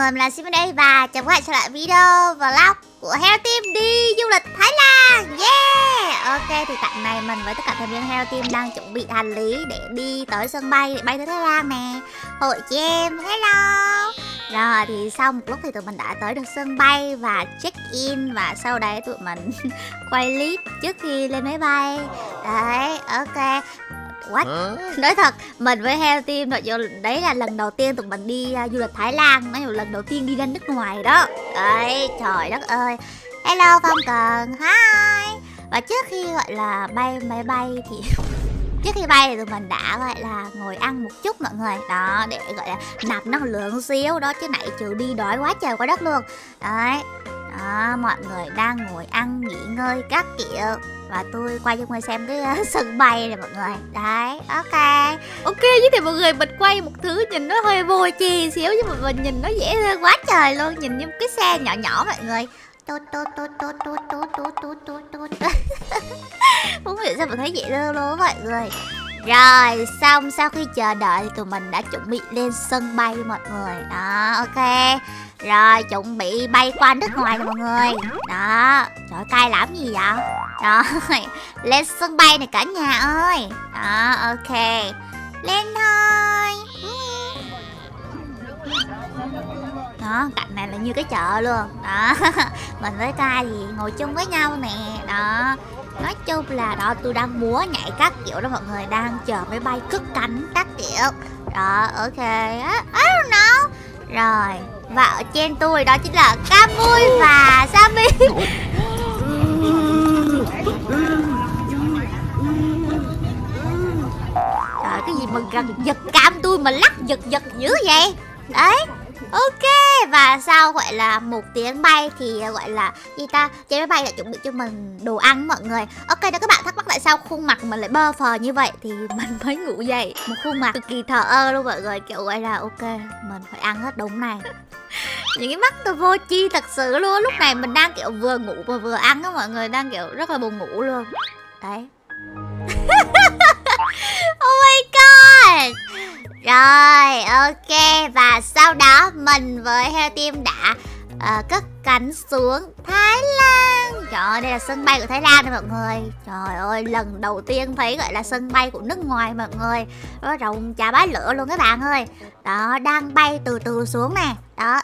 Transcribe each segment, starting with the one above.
người, mình là Simon đây và chào các bạn trở lại video vlog của Hero Team đi du lịch Thái Lan. Yeah. Ok, thì tại này mình với tất cả thành viên Hero Team đang chuẩn bị hành lý để đi tới sân bay để bay tới Thái Lan nè. Hội chị em, hello. Rồi thì sau một lúc thì tụi mình đã tới được sân bay và check in, và sau đấy tụi mình quay clip trước khi lên máy bay. Đấy, ok. What? Nói thật, mình với Hero Team đấy là lần đầu tiên tụi mình đi du lịch Thái Lan. Nói lần đầu tiên đi ra nước ngoài đó. Đấy, trời đất ơi. Hello Phong Cần, hi. Và trước khi gọi là bay máy bay thì trước khi bay thì tụi mình đã gọi là ngồi ăn một chút mọi người. Đó, để gọi là nạp năng lượng xíu đó, chứ nãy trừ đi đói quá trời quá đất luôn. Đấy. Đó, mọi người đang ngồi ăn, nghỉ ngơi các kiểu. Và tôi quay cho mọi người xem cái sân bay này mọi người. Đấy, ok. Ok, với thì mọi người mình quay một thứ nhìn nó hơi vô tri xíu, nhưng mà mình nhìn nó dễ thương quá trời luôn. Nhìn như một cái xe nhỏ nhỏ mọi người. Không hiểu sao mình thấy dễ thương luôn mọi người. Rồi, xong sau khi chờ đợi thì tụi mình đã chuẩn bị lên sân bay mọi người. Đó, ok. Rồi, chuẩn bị bay qua nước ngoài rồi mọi người. Đó, trời cay lắm gì vậy? Rồi, lên sân bay này cả nhà ơi. Đó, ok. Lên thôi. Đó, cạnh này là như cái chợ luôn. Đó, mình với Kai thì ngồi chung với nhau nè. Đó, nói chung là đó, tôi đang múa nhảy các kiểu đó mọi người, đang chờ máy bay cất cánh các kiểu. Đó, ok. I don't know. Rồi, và ở trên tôi đó chính là Camui và Sammy. Trời, cái gì mà giật cam tôi mà lắc giật dữ vậy. Đấy, ok. Và sau gọi là một tiếng bay thì gọi là gì ta, trên máy bay lại chuẩn bị cho mình đồ ăn mọi người. Ok, nếu các bạn thắc mắc tại sao khuôn mặt mình lại bơ phờ như vậy thì mình mới ngủ dậy một khuôn mặt cực kỳ thờ ơ luôn mọi người, kiểu gọi là ok mình phải ăn hết đống này. Những cái mắt tôi vô chi thật sự luôn. Lúc này mình đang kiểu vừa ngủ và vừa ăn á mọi người, đang kiểu rất là buồn ngủ luôn. Đấy. Oh my god. Rồi, ok. Và sau đó mình với Hero Team đã cất cánh xuống Thái Lan. Trời ơi, đây là sân bay của Thái Lan đây mọi người. Trời ơi, lần đầu tiên thấy gọi là sân bay của nước ngoài mọi người. Nó rộng chà bá lửa luôn các bạn ơi. Đó, đang bay từ từ xuống nè. Đó.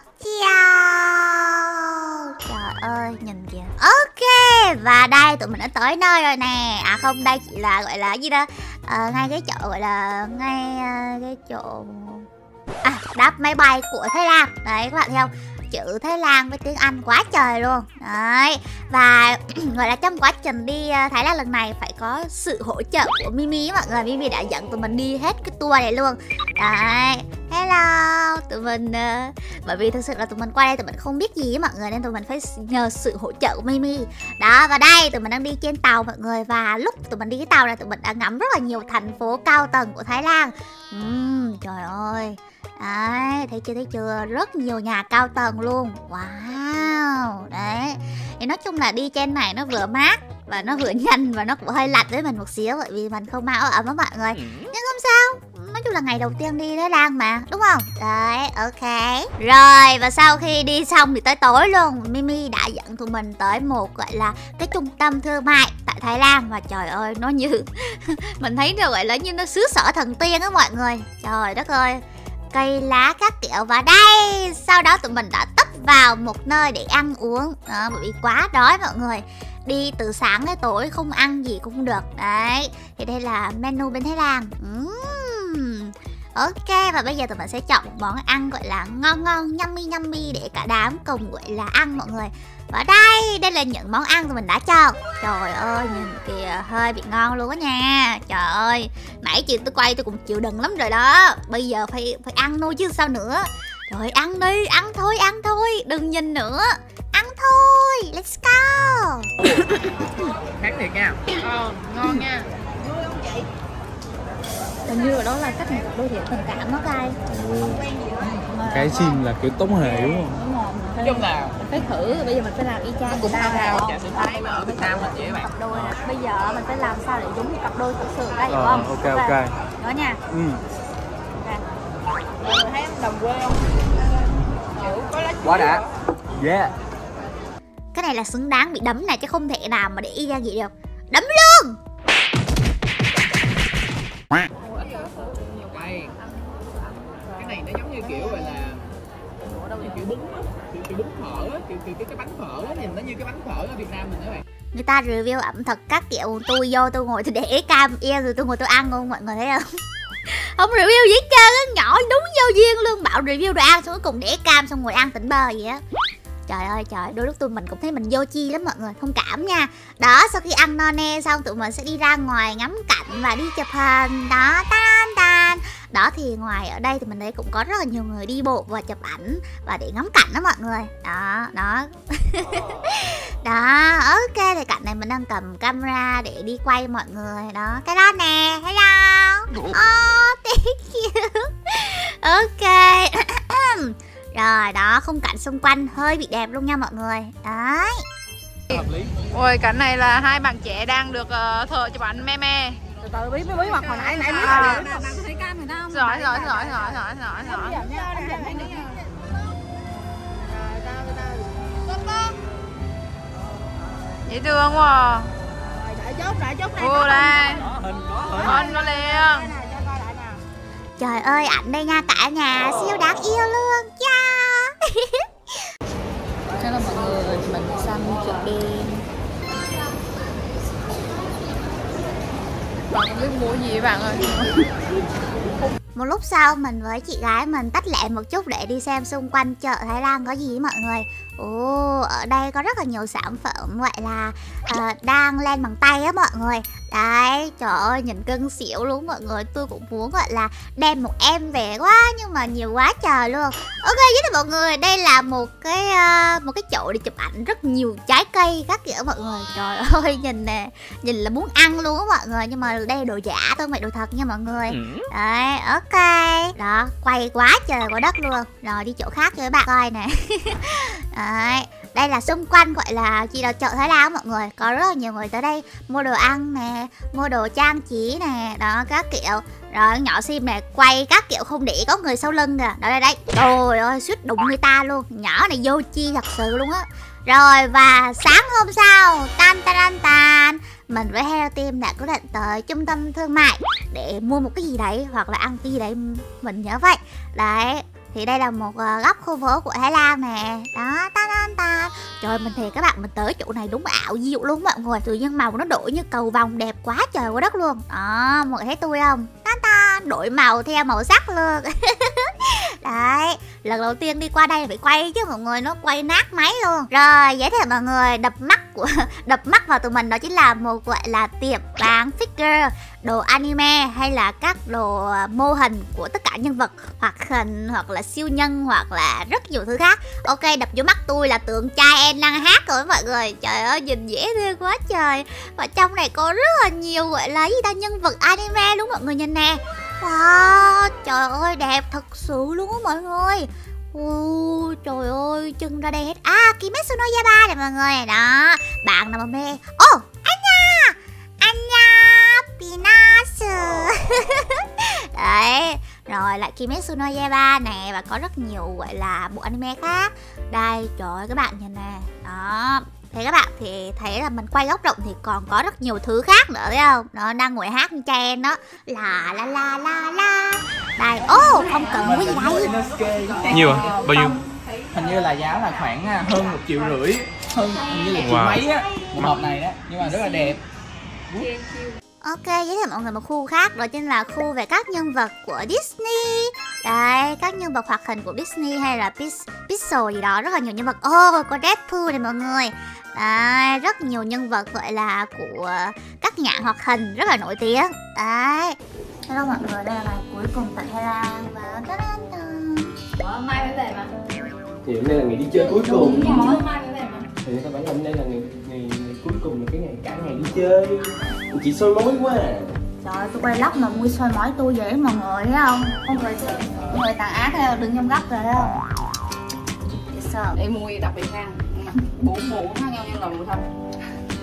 Trời ơi, nhìn kìa. Ok, và đây tụi mình đã tới nơi rồi nè. À không, đây chỉ là gọi là gì đó, ngay cái chỗ gọi là ngay cái chỗ đáp máy bay của Thái Lan. Đấy các bạn thấy không, chữ Thái Lan với tiếng Anh quá trời luôn. Đấy, và gọi là trong quá trình đi Thái Lan lần này phải có sự hỗ trợ của Mimi mọi người. Mimi đã dẫn tụi mình đi hết cái tour này luôn. Đấy, hello tụi mình, bởi vì thực sự là tụi mình qua đây tụi mình không biết gì mọi người, nên tụi mình phải nhờ sự hỗ trợ của Mimi. Đó, và đây tụi mình đang đi trên tàu mọi người, và lúc tụi mình đi cái tàu này tụi mình đã ngắm rất là nhiều thành phố cao tầng của Thái Lan. Trời ơi. Đấy, thấy chưa, rất nhiều nhà cao tầng luôn. Wow. Đấy, thì nói chung là đi trên này nó vừa mát và nó vừa nhanh, và nó cũng hơi lạnh với mình một xíu, bởi vì mình không mang áo ấm á mọi người. Nhưng không sao, nói chung là ngày đầu tiên đi Thái Lan mà, đúng không? Đấy, ok. Rồi, và sau khi đi xong thì tới tối luôn, Mimi đã dẫn tụi mình tới một gọi là cái trung tâm thương mại tại Thái Lan. Và trời ơi, nó như mình thấy nó gọi là như nó xứ sở thần tiên á mọi người. Trời đất ơi, cây lá các kiểu. Và đây, sau đó tụi mình đã tấp vào một nơi để ăn uống. Đó, bởi vì quá đói mọi người, đi từ sáng tới tối không ăn gì cũng không được. Đấy, thì đây là menu bên Thái Lan. Ok, và bây giờ tụi mình sẽ chọn một món ăn gọi là ngon ngon, yummy để cả đám cùng gọi là ăn mọi người. Và đây là những món ăn tụi mình đã chọn. Trời ơi, nhìn kìa, hơi bị ngon luôn á nha. Trời ơi, nãy chị tôi quay tôi cũng chịu đựng lắm rồi đó. Bây giờ phải ăn thôi chứ sao nữa. Rồi ăn đi, ăn thôi, đừng nhìn nữa. Ăn thôi, let's go. Khác thiệt nha. Ngon nha. Hình như là đó là cách một đôi thiện tình cảm đó Kai. Cái sim là kiểu tống hề đúng không? Đúng rồi, Nói chung là phải thử, bây giờ mình phải làm y chang cũng sao theo chợ Sinh Thái mà ở Việt Nam mình vậy các bạn. cặp đôi nè, bây giờ mình phải làm sao để giống như cặp đôi thực sự đây, hiểu không? Ok. Đó nha. Ừ. Mọi người thấy đồng quê không? Kiểu có Quá đã. Yeah. Cái này là xứng đáng bị đấm này, chứ không thể nào mà để y ra gì được. Đấm luôn. Quay. Cái này nó giống như kiểu gọi là kiểu bún á, kiểu bún phở á, kiểu cái bánh phở á, nhìn nó như cái bánh phở ở Việt Nam mình đó bạn. Người ta review ẩm thực các kiểu, tôi vô tôi ngồi tôi để cam ia rồi tôi ngồi tôi ăn luôn, mọi người thấy không? Không review gì hết trơn á, nhỏ đúng vô duyên luôn, bảo review đồ ăn xong cuối cùng để cam xong ngồi ăn tỉnh bơ vậy á. Trời ơi trời, đôi lúc mình cũng thấy mình vô chi lắm mọi người, thông cảm nha. Đó, sau khi ăn no nê xong tụi mình sẽ đi ra ngoài ngắm cảnh và đi chụp hình. Đó, tan tan. Đó thì ngoài ở đây thì mình thấy cũng có rất là nhiều người đi bộ và chụp ảnh và để ngắm cảnh đó mọi người. Đó, đó. Đó, ok, thì cảnh này mình đang cầm camera để đi quay mọi người. Đó, cái đó nè, hello. Thank you. Ok. Rồi đó, khung cảnh xung quanh hơi bị đẹp luôn nha mọi người. Đấy. Ôi, cảnh này là hai bạn trẻ đang được thợ chụp ảnh me me. Từ từ bí mặt hồi nãy nãy À. bạn có thấy cam người ta không? Giỏi. Dễ thương quá à. Đại chốt này. Ồ đây. Hình có liền. Trời ơi, ảnh đây nha cả nhà, siêu đáng yêu luôn cha. Hello mọi người, mình sang chợ đêm. Bạn không biết mua gì bạn ơi. Một lúc sau mình với chị gái mình tách lẹ một chút để đi xem xung quanh chợ Thái Lan có gì mọi người. Ồ, ở đây có rất là nhiều sản phẩm gọi là đang lên bằng tay á mọi người. Đấy, trời ơi nhìn cưng xỉu luôn mọi người. Tôi cũng muốn gọi là đem một em về quá, nhưng mà nhiều quá trời luôn. Ok, với mọi người, đây là một cái chỗ để chụp ảnh rất nhiều trái cây các kiểu mọi người. Trời ơi, nhìn nè, nhìn là muốn ăn luôn á mọi người. Nhưng mà đây là đồ giả thôi, không phải đồ thật nha mọi người. Đấy, ok. Đó, quay quá trời quá đất luôn. Rồi đi chỗ khác cho các bạn coi nè. Đấy, đây là xung quanh gọi là gì đó, chợ Thái Lan mọi người. Có rất là nhiều người tới đây mua đồ ăn nè, mua đồ trang trí nè, đó các kiểu. Rồi nhỏ Sim này quay các kiểu không để có người sau lưng kìa. Đó đây đây. Trời ơi, suýt đụng người ta luôn. Nhỏ này vô chi thật sự luôn á. Rồi và sáng hôm sau, tan mình với Hello Team đã quyết định tới trung tâm thương mại để mua một cái gì đấy hoặc là ăn cái gì đấy, mình nhớ vậy. Đấy, thì đây là một góc khu phố của Thái Lan nè. Đó, tan. Trời, mình thì các bạn, mình tới chỗ này đúng ảo diệu luôn mọi người. Tự nhiên màu nó đổi như cầu vồng, đẹp quá trời quá đất luôn. Đó, mọi người thấy tôi không? Tan, đổi màu theo màu sắc luôn. Đấy, lần đầu tiên đi qua đây phải quay chứ mọi người, nó quay nát máy luôn. Rồi, giới thiệu mọi người, đập mắt vào tụi mình đó chính là một gọi là tiệm bán figure, đồ anime hay là các đồ mô hình của tất cả nhân vật hoạt hình hoặc là siêu nhân hoặc là rất nhiều thứ khác. Ok, đập vô mắt tôi là tượng trai em đang hát rồi mọi người. Trời ơi, nhìn dễ thương quá trời. Và trong này có rất là nhiều gọi là gì ta, nhân vật anime luôn mọi người, nhìn nè. Wow, trời ơi đẹp thật sự luôn á mọi người. Trời ơi, chân ra đây hết. Kimetsu no Yaiba này mọi người. Đó, bạn nào mà mê. Anya Pinasu. Đấy, rồi lại Kimetsu no Yaiba nè. Và có rất nhiều gọi là bộ anime khác. Đây, trời ơi các bạn nhìn nè. Đó, thế các bạn thì thấy là mình quay góc rộng thì còn có rất nhiều thứ khác nữa thấy không? Nó đang ngồi hát như chen đó. La. Đây, không cần cái gì đây. Nhiều à? Bao nhiêu? Hình như là giá là khoảng hơn 1,5 triệu, hơn hình như là triệu mấy á, một hộp này đó, nhưng mà rất là đẹp. Ok, giới thiệu mọi người một khu khác, đó chính là khu về các nhân vật của Disney. Đấy, các nhân vật hoạt hình của Disney hay là Pixar gì đó, rất là nhiều nhân vật. Có Deadpool này mọi người. Đấy, rất nhiều nhân vật gọi là của các nhãn hoạt hình rất là nổi tiếng. Đấy. Hello mọi người, đây là ngày cuối cùng tại Thái Lan và Mai mới về mà. Thì hôm nay là ngày đi chơi cuối cùng. Mai mới về mà. Thì các bạn, hôm nay là ngày cuối cùng, là cái ngày cả ngày đi chơi. Chị soi mói quá à. Trời ơi, tôi quay lóc mà mua soi mói tôi vậy mọi người thấy không? Mọi người tàn ác theo đứng trong góc rồi thấy không? Sợ. Để mua đặc biệt nha. 4 bộ khác nhau nhưng là mùi thông.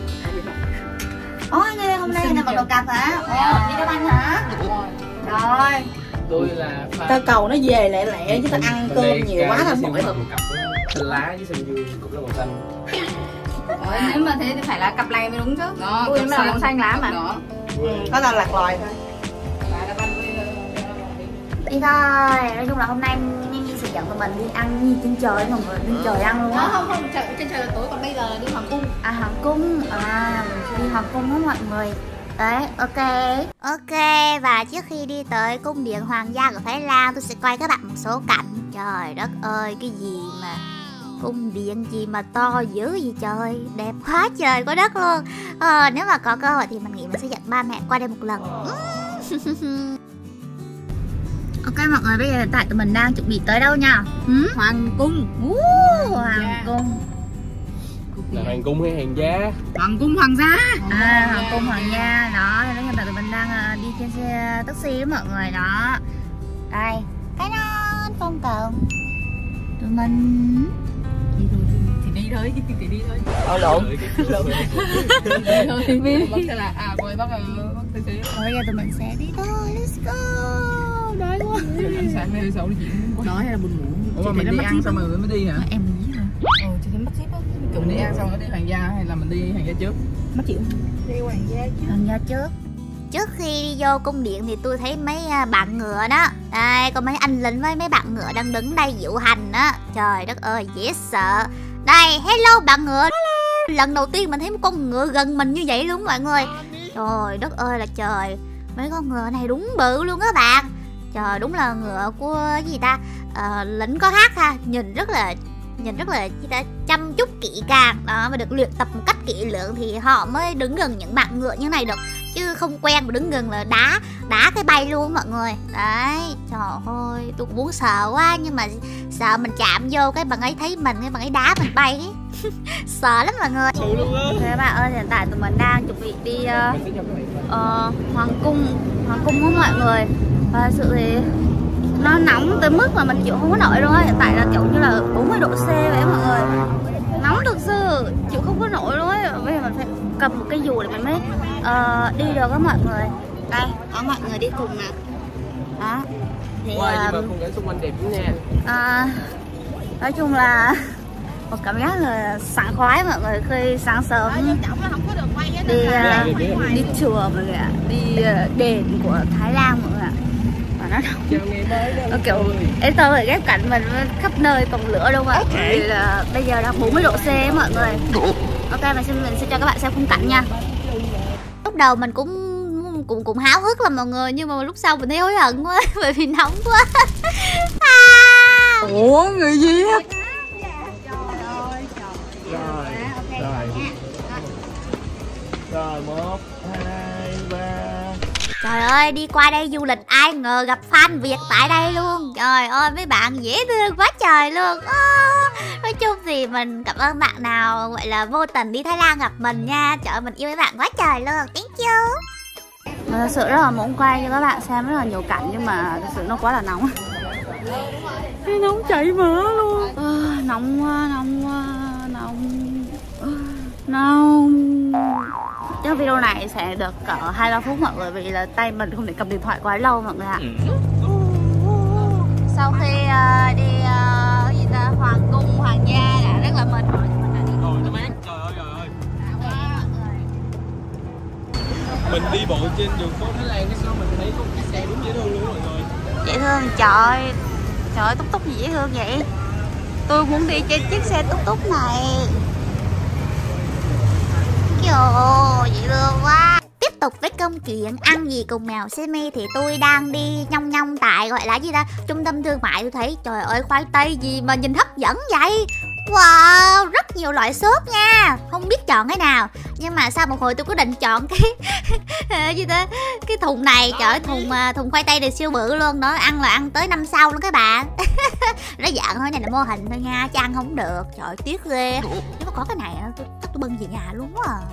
Nghe hôm nay là mặc đồ cặp hả? Đi đá banh hả? Rồi. Tôi là Tao cầu nó về lẹ chứ tao ăn cơm nhiều quá tao mỏi. xanh lá với xanh dương cũng là màu xanh. Nếu mà thế thì phải là cặp này mới đúng chứ. Đó, ui là màu xanh lá mà. Đó. Có là lạc loài thôi. Đi thôi, nói chung là hôm nay Nhi sẽ dẫn tụi mình đi ăn Nhi trên trời mọi người, trên trời ăn luôn á. Không, trên trời là tối, còn bây giờ là đi hoàng cung. À hoàng cung, mình sẽ đi hoàng cung đó mọi người. Đấy, ok, và trước khi đi tới cung điện hoàng gia của Thái Lan, tôi sẽ quay các bạn một số cảnh. Trời đất ơi, cái gì mà cung điện gì mà to dữ gì trời, đẹp quá trời quá đất luôn. Nếu mà có cơ hội thì mình nghĩ mình sẽ dẫn ba mẹ qua đây một lần. Ok mọi người, bây giờ hiện tại tụi mình đang chuẩn bị tới đâu nha? Hoàng cung. Hoàng cung. Là hoàng cung hay hàng giá? Hoàng cung hoàng gia. Hoàng cung hoàng gia đó. Nên hiện tại tụi mình đang đi trên xe taxi đó mọi người đó. Đây, cái non không cần. Tụi mình Thì đi thôi. Lộn. Bác sẽ là rồi bác taxi. bây giờ tụi mình sẽ đi thôi. Let's go. Đói quá. Ăn sáng đây sao nó diễn quá. Nói hay là buồn ngủ. Ủa mà mình đi ăn xong rồi mới đi hả? Em nghĩ hả? Chị thấy mất ship á. Mình đi ăn xong rồi đi hoàng gia hay là mình đi hoàng gia trước? Mất chịu. Đi hoàng gia chứ. Hoàng gia trước. Trước khi đi vô cung điện thì tôi thấy mấy bạn ngựa đó. Đây, có mấy anh lính với mấy bạn ngựa đang đứng đây diễu hành đó. Trời đất ơi, dễ sợ. Đây, hello bạn ngựa. Lần đầu tiên mình thấy một con ngựa gần mình như vậy luôn mọi người. Trời đất ơi là trời. Mấy con ngựa này đúng bự luôn các bạn. Trời, đúng là ngựa của cái gì ta, lính có hát ha. Nhìn rất là gì ta, chăm chút kỹ càng đó, mà được luyện tập một cách kỹ lưỡng thì họ mới đứng gần những bạn ngựa như này được, chứ không quen mà đứng gần là đá cái bay luôn mọi người. Đấy, trời ơi, tôi cũng muốn sợ quá, nhưng mà sợ mình chạm vô cái bạn ấy thấy mình, cái bạn ấy đá mình bay ấy. Sợ lắm mọi người. Ok các bạn ơi, hiện tại tụi mình đang chuẩn bị đi hoàng cung đó mọi người. Và sự thì nó nóng tới mức mà mình chịu không có nổi luôn á. Hiện tại là kiểu như là 40 độ C vậy mọi người. Nóng thực sự, chịu không có nổi luôn á. Bây giờ mình phải cầm một cái dù để mình mới đi được á mọi người. Đây, có mọi người đi cùng nè. Đó. Thì nhưng mà khung cảnh xung quanh đẹp lắm nha. nói chung là một cảm giác là sảng khoái mọi người khi sáng sớm đi chùa mọi người ạ, đi đền của Thái Lan mọi người ạ. Và nó kiểu ấy, tôi phải ghép cảnh mình khắp nơi còn lửa luôn ạ. Thì là bây giờ đang 40 độ C ấy, mọi người. Ok, mình sẽ cho các bạn xem khung cảnh nha. Lúc đầu mình cũng háo hức lắm mọi người, nhưng mà lúc sau mình thấy hối hận quá bởi vì nóng quá. Ủa người gì á? Rồi 1, 2, 3. Trời ơi, đi qua đây du lịch ai ngờ gặp fan Việt tại đây luôn. Trời ơi, mấy bạn dễ thương quá trời luôn. Nói chung thì mình cảm ơn bạn nào gọi là vô tình đi Thái Lan gặp mình nha. Trời ơi, mình yêu mấy bạn quá trời luôn. Thank you. Mình thật sự rất là muốn quay cho các bạn xem rất là nhiều cảnh, nhưng mà thật sự nó quá là nóng. Nóng chảy mỡ luôn. Nóng quá. Cái video này sẽ được cỡ 2-3 phút mọi người, vì là tay mình không thể cầm điện thoại quá lâu mọi người ạ. Sau khi đi hoàng cung hoàng gia đã rất là mệt mỏi, nhưng mình đã đi. Nó mát, trời ơi. Mình đi bộ trên đường phố Thái Lan cái sao mình thấy có cái xe đúng dễ thương luôn mọi người. Dễ thương, trời ơi, túc túc gì dễ thương vậy. Tôi muốn đi trên chiếc xe túc túc này. Dễ thương quá. Tiếp tục với công chuyện ăn gì cùng mèo Semi thì tôi đang đi nhong tại gọi là gì ta, trung tâm thương mại. Tôi thấy trời ơi, khoai tây gì mà nhìn hấp dẫn vậy. Wow, rất nhiều loại sốt nha, không biết chọn cái nào. Nhưng mà sau một hồi tôi quyết định chọn cái gì ta, cái thùng này. Trời ơi, thùng khoai tây này siêu bự luôn đó, ăn là ăn tới năm sau luôn các bạn. Nó dạng thôi, này là mô hình thôi nha, chứ ăn không được. Trời ơi, tiếc ghê. Nếu mà có cái này chắc tôi bưng về nhà luôn quá à.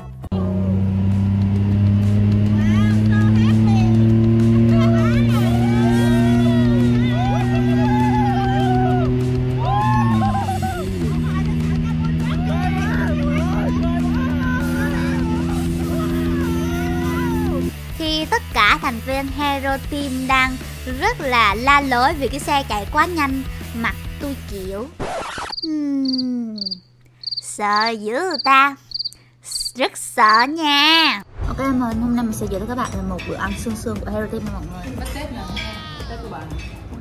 Tất cả thành viên Hero Team đang rất là la lối vì cái xe chạy quá nhanh. Mặt tôi kiểu Sợ dữ ta, rất sợ nha. Ok, hôm nay mình sẽ giới thiệu các bạn là một bữa ăn xương xương của Hero Team mọi người. Bánh tết nè, tết của bạn.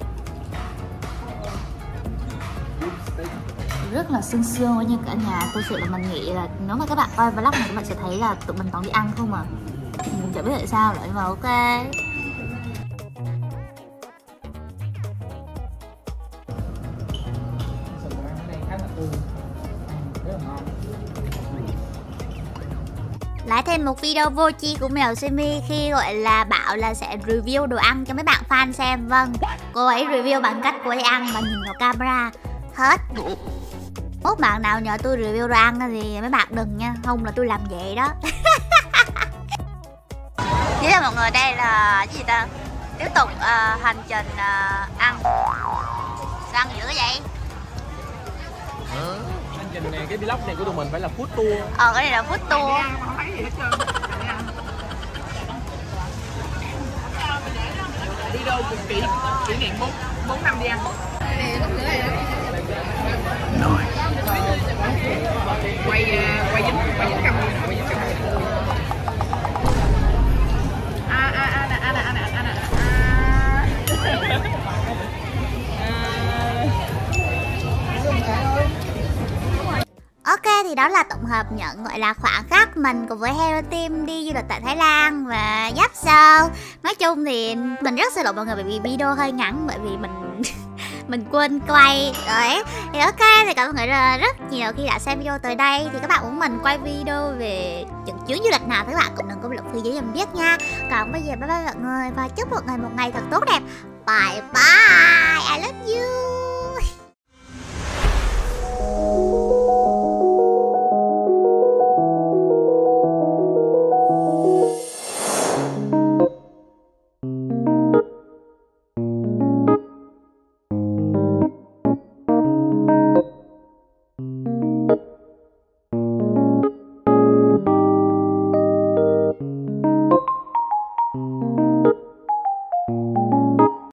Rất là xương xương với như cả nhà. Thực sự là mình nghĩ là nếu mà các bạn coi vlog này các bạn sẽ thấy là tụi mình toàn đi ăn không à. Mình chẳng biết tại sao nữa nhưng mà ok. Lại thêm một video vô tri của mèo Simi khi gọi là bảo là sẽ review đồ ăn cho mấy bạn fan xem. Vâng, cô ấy review bằng cách cô ấy ăn và nhìn vào camera. Hết. Mốt bạn nào nhờ tôi review đồ ăn thì mấy bạn đừng nha, không là tôi làm vậy đó. Thế là mọi người, đây là cái gì ta? Tiếp tục hành trình ăn. Sao ăn dữ vậy? Hành trình này, cái vlog này của tụi mình phải là food tour. Cái này là food tour. Đi đâu cũng kỷ niệm 4 năm đi ăn. Quay dính cam. Ok, thì đó là tổng hợp những gọi là khoảnh khắc mình cùng với Hero Team đi du lịch tại Thái Lan và Giáp Sơ. Nói chung thì mình rất xin lỗi mọi người bởi vì video hơi ngắn, bởi vì mình quên quay. Đấy, thì ok, thì cảm ơn mọi người rất nhiều khi đã xem video tới đây. Thì các bạn muốn mình quay video về những chuyến du lịch nào thì các bạn cũng đừng có bình luận phía dưới mình biết nha. Còn bây giờ bye bye mọi người và chúc mọi người một ngày thật tốt đẹp. Bye bye.